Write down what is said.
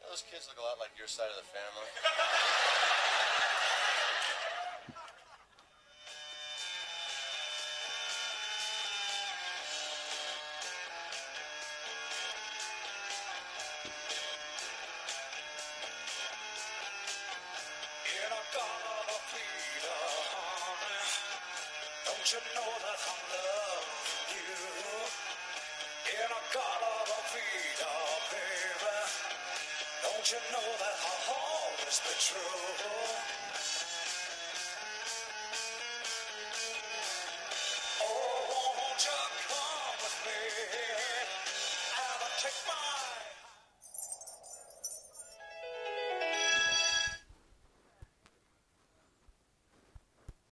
Those kids look a lot like your side of the family. In a garden of Peter, honey, don't you know that I'm loving you? In a garden of Peter, baby, don't you know that I'll always be true?